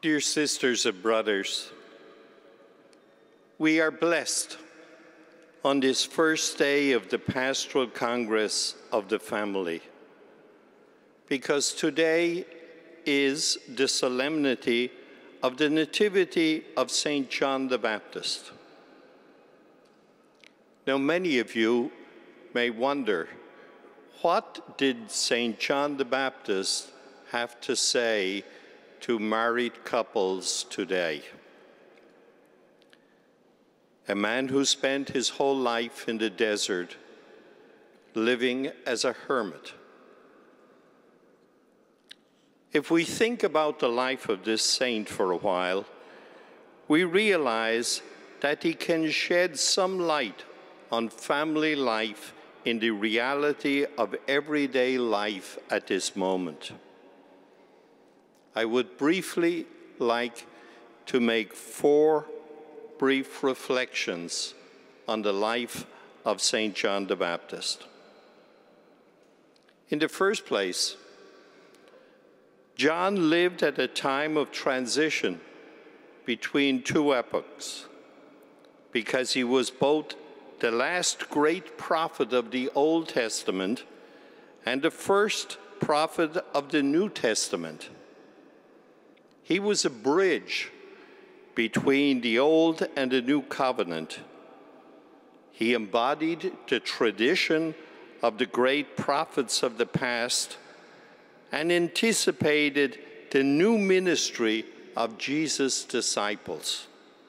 Dear sisters and brothers, we are blessed on this first day of the Pastoral Congress of the Family, because today is the solemnity of the Nativity of St. John the Baptist. Now, many of you may wonder, what did St. John the Baptist have to say to married couples today? A man who spent his whole life in the desert, living as a hermit. If we think about the life of this saint for a while, we realize that he can shed some light on family life in the reality of everyday life at this moment. I would briefly like to make 4 brief reflections on the life of St. John the Baptist. In the first place, John lived at a time of transition between 2 epochs, because he was both the last great prophet of the Old Testament and the first prophet of the New Testament. He was a bridge between the Old and the New Covenant. He embodied the tradition of the great prophets of the past and anticipated the new ministry of Jesus' disciples.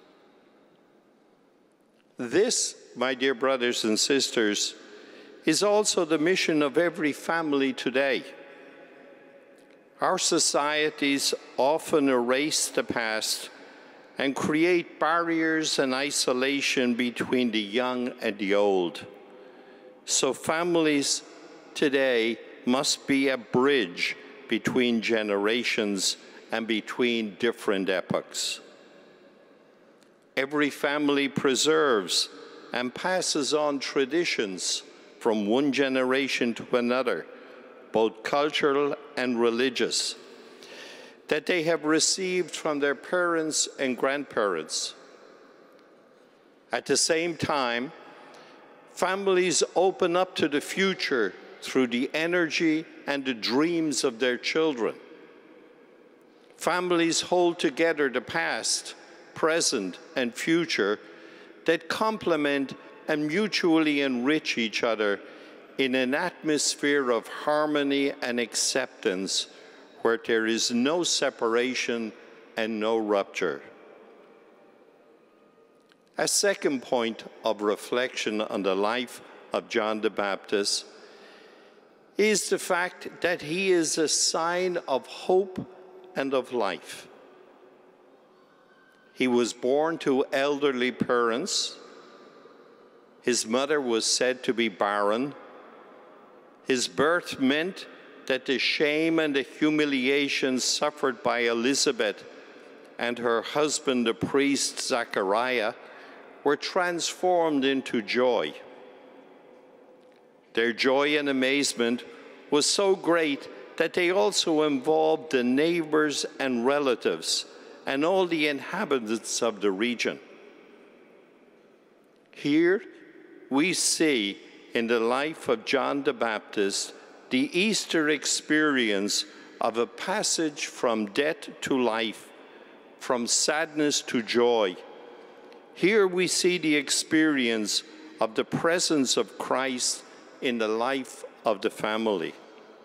This, my dear brothers and sisters, is also the mission of every family today. Our societies often erase the past and create barriers and isolation between the young and the old. So families today must be a bridge between generations and between different epochs. Every family preserves and passes on traditions from one generation to another, both cultural and religious, that they have received from their parents and grandparents. At the same time, families open up to the future through the energy and the dreams of their children. Families hold together the past, present, and future that complement and mutually enrich each other in an atmosphere of harmony and acceptance where there is no separation and no rupture. A second point of reflection on the life of John the Baptist is the fact that he is a sign of hope and of life. He was born to elderly parents. His mother was said to be barren. His birth meant that the shame and the humiliation suffered by Elizabeth and her husband, the priest Zachariah, were transformed into joy. Their joy and amazement was so great that they also involved the neighbors and relatives and all the inhabitants of the region. Here we see in the life of John the Baptist the Easter experience of a passage from death to life, from sadness to joy. Here we see the experience of the presence of Christ in the life of the family.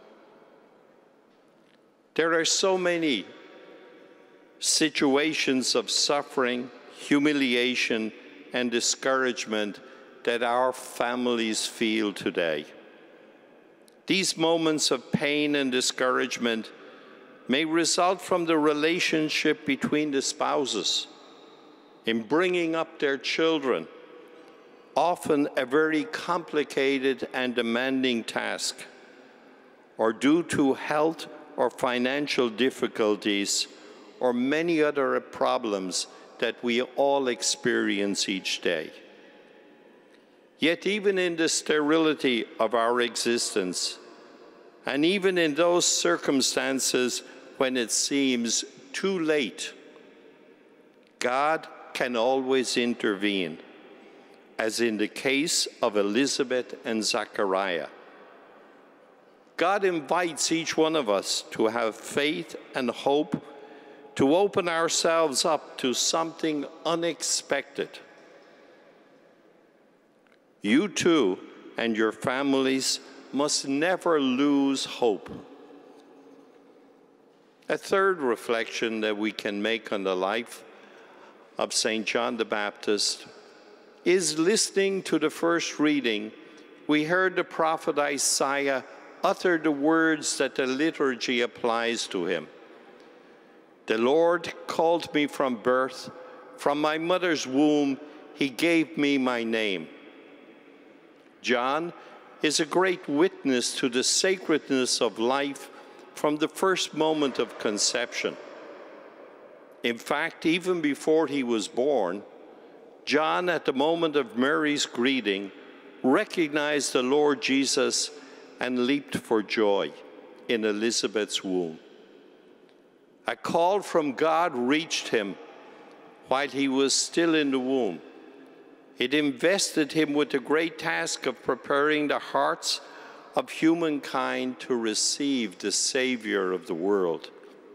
There are so many situations of suffering, humiliation, and discouragement that our families feel today. These moments of pain and discouragement may result from the relationship between the spouses in bringing up their children, often a very complicated and demanding task, or due to health or financial difficulties, or many other problems that we all experience each day. Yet even in the sterility of our existence, and even in those circumstances when it seems too late God can always intervene, as in the case of Elizabeth and Zachariah. God invites each one of us to have faith and hope, to open ourselves up to something unexpected. You too and your families must never lose hope. A third reflection that we can make on the life of St. John the Baptist is listening to the first reading. We heard the prophet Isaiah utter the words that the liturgy applies to him. The Lord called me from birth, from my mother's womb, he gave me my name. John is a great witness to the sacredness of life from the first moment of conception. In fact, even before he was born, John, at the moment of Mary's greeting, recognized the Lord Jesus and leaped for joy in Elizabeth's womb. A call from God reached him while he was still in the womb. It invested him with the great task of preparing the hearts of humankind to receive the Savior of the world.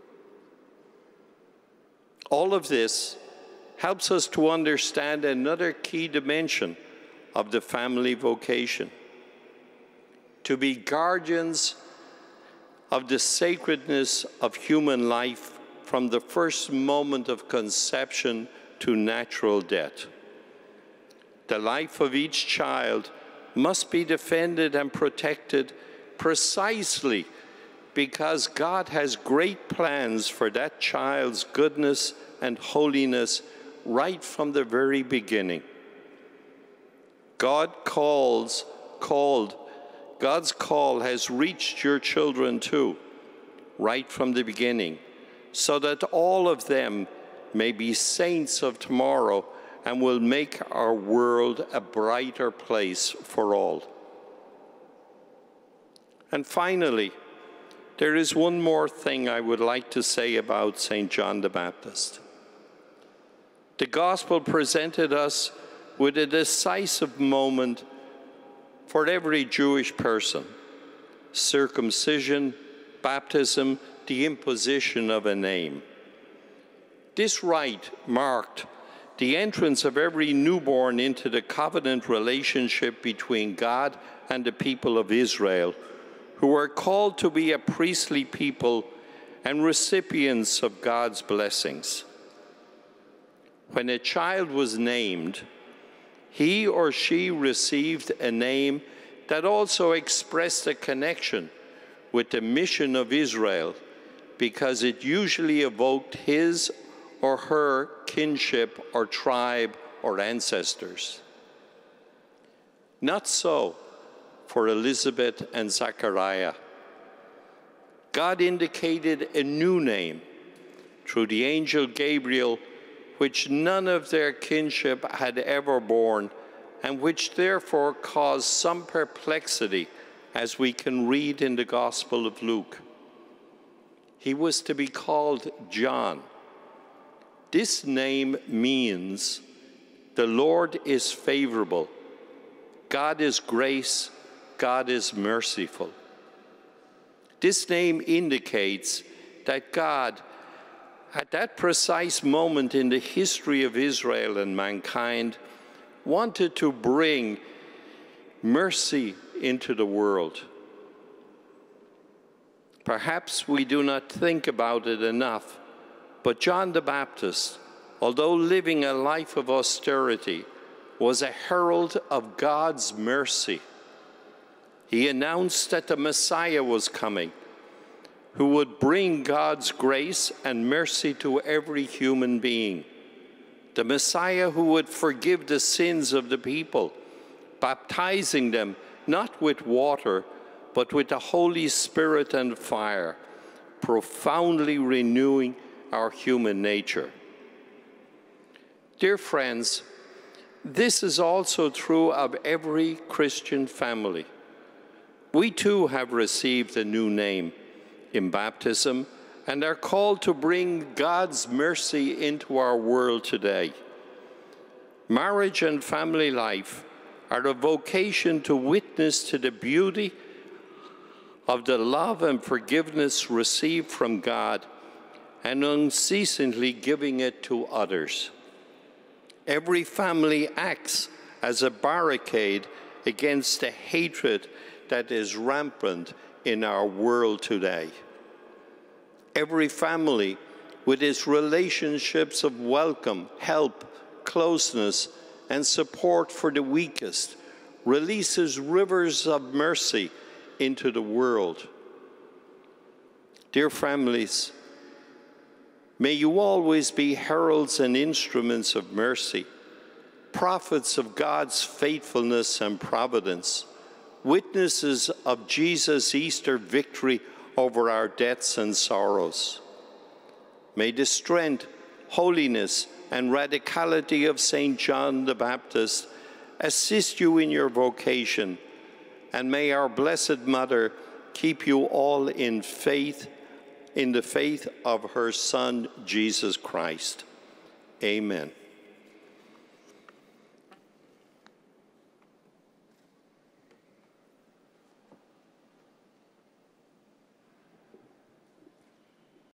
All of this helps us to understand another key dimension of the family vocation: to be guardians of the sacredness of human life from the first moment of conception to natural death. The life of each child must be defended and protected precisely because God has great plans for that child's goodness and holiness right from the very beginning. God's call has reached your children too, right from the beginning, so that all of them may be saints of tomorrow and will make our world a brighter place for all. And finally, there is one more thing I would like to say about St. John the Baptist. The Gospel presented us with a decisive moment for every Jewish person: circumcision, baptism, the imposition of a name. This rite marked the entrance of every newborn into the covenant relationship between God and the people of Israel, who were called to be a priestly people and recipients of God's blessings. When a child was named, he or she received a name that also expressed a connection with the mission of Israel, because it usually evoked his or her kinship or tribe or ancestors. Not so for Elizabeth and Zachariah. God indicated a new name through the angel Gabriel, which none of their kinship had ever borne, and which therefore caused some perplexity, as we can read in the Gospel of Luke. He was to be called John. This name means the Lord is favorable, God is grace, God is merciful. This name indicates that God, at that precise moment in the history of Israel and mankind, wanted to bring mercy into the world. Perhaps we do not think about it enough, but John the Baptist, although living a life of austerity, was a herald of God's mercy. He announced that the Messiah was coming, who would bring God's grace and mercy to every human being. The Messiah who would forgive the sins of the people, baptizing them not with water, but with the Holy Spirit and fire, profoundly renewing our human nature. Dear friends, this is also true of every Christian family. We too have received a new name in baptism and are called to bring God's mercy into our world today. Marriage and family life are a vocation to witness to the beauty of the love and forgiveness received from God and unceasingly giving it to others. Every family acts as a barricade against the hatred that is rampant in our world today. Every family, with its relationships of welcome, help, closeness, and support for the weakest, releases rivers of mercy into the world. Dear families, may you always be heralds and instruments of mercy, prophets of God's faithfulness and providence, witnesses of Jesus' Easter victory over our deaths and sorrows. May the strength, holiness, and radicality of St. John the Baptist assist you in your vocation, and may our Blessed Mother keep you all in faith, in the faith of her Son, Jesus Christ. Amen.